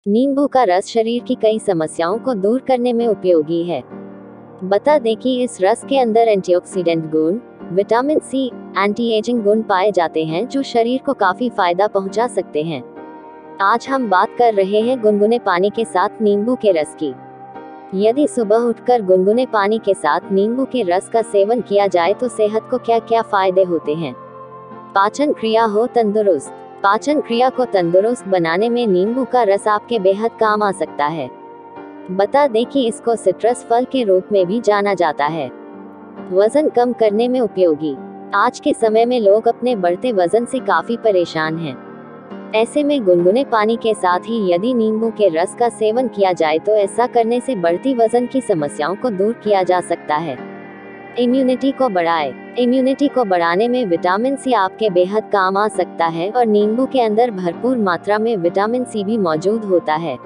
नींबू का रस शरीर की कई समस्याओं को दूर करने में उपयोगी है। बता दें कि इस रस के अंदर एंटीऑक्सीडेंट गुण, विटामिन सी, एंटी एजिंग गुण पाए जाते हैं जो शरीर को काफी फायदा पहुंचा सकते हैं। आज हम बात कर रहे हैं गुनगुने पानी के साथ नींबू के रस की। यदि सुबह उठकर गुनगुने पानी के साथ नींबू के रस का सेवन किया जाए तो सेहत को क्या क्या फायदे होते हैं। पाचन क्रिया हो तंदुरुस्त। पाचन क्रिया को तंदुरुस्त बनाने में नींबू का रस आपके बेहद काम आ सकता है। बता दें कि इसको सिट्रस फल के रूप में भी जाना जाता है। वजन कम करने में उपयोगी। आज के समय में लोग अपने बढ़ते वजन से काफी परेशान हैं। ऐसे में गुनगुने पानी के साथ ही यदि नींबू के रस का सेवन किया जाए तो ऐसा करने से बढ़ती वजन की समस्याओं को दूर किया जा सकता है। इम्यूनिटी को बढ़ाए। इम्यूनिटी को बढ़ाने में विटामिन सी आपके बेहद काम आ सकता है और नींबू के अंदर भरपूर मात्रा में विटामिन सी भी मौजूद होता है।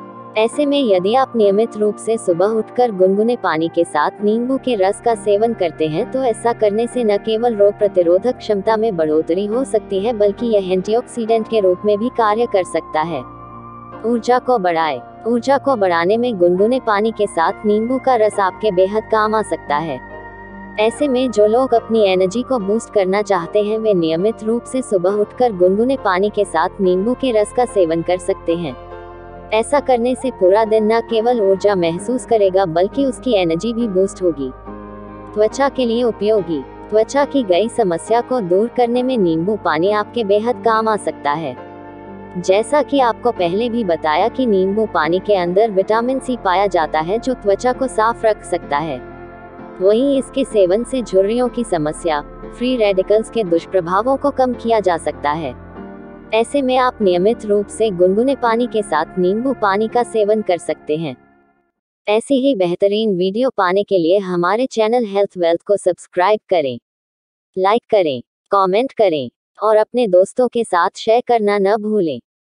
ऐसे में यदि आप नियमित रूप से सुबह उठकर गुनगुने पानी के साथ नींबू के रस का सेवन करते हैं तो ऐसा करने से न केवल रोग प्रतिरोधक क्षमता में बढ़ोतरी हो सकती है बल्कि यह एंटीऑक्सीडेंट के रूप में भी कार्य कर सकता है। ऊर्जा को बढ़ाए। ऊर्जा को बढ़ाने में गुनगुने पानी के साथ नींबू का रस आपके बेहद काम आ सकता है। ऐसे में जो लोग अपनी एनर्जी को बूस्ट करना चाहते हैं वे नियमित रूप से सुबह उठकर गुनगुने पानी के साथ नींबू के रस का सेवन कर सकते हैं। ऐसा करने से पूरा दिन न केवल ऊर्जा महसूस करेगा बल्कि उसकी एनर्जी भी बूस्ट होगी। त्वचा के लिए उपयोगी। त्वचा की गई समस्या को दूर करने में नींबू पानी आपके बेहद काम आ सकता है। जैसा कि आपको पहले भी बताया कि नींबू पानी के अंदर विटामिन सी पाया जाता है जो त्वचा को साफ रख सकता है। वहीं इसके सेवन से झुर्रियों की समस्या, फ्री रेडिकल्स के दुष्प्रभावों को कम किया जा सकता है। ऐसे में आप नियमित रूप से गुनगुने पानी के साथ नींबू पानी का सेवन कर सकते हैं। ऐसी ही बेहतरीन वीडियो पाने के लिए हमारे चैनल हेल्थ वेल्थ को सब्सक्राइब करें, लाइक करें, कमेंट करें और अपने दोस्तों के साथ शेयर करना न भूलें।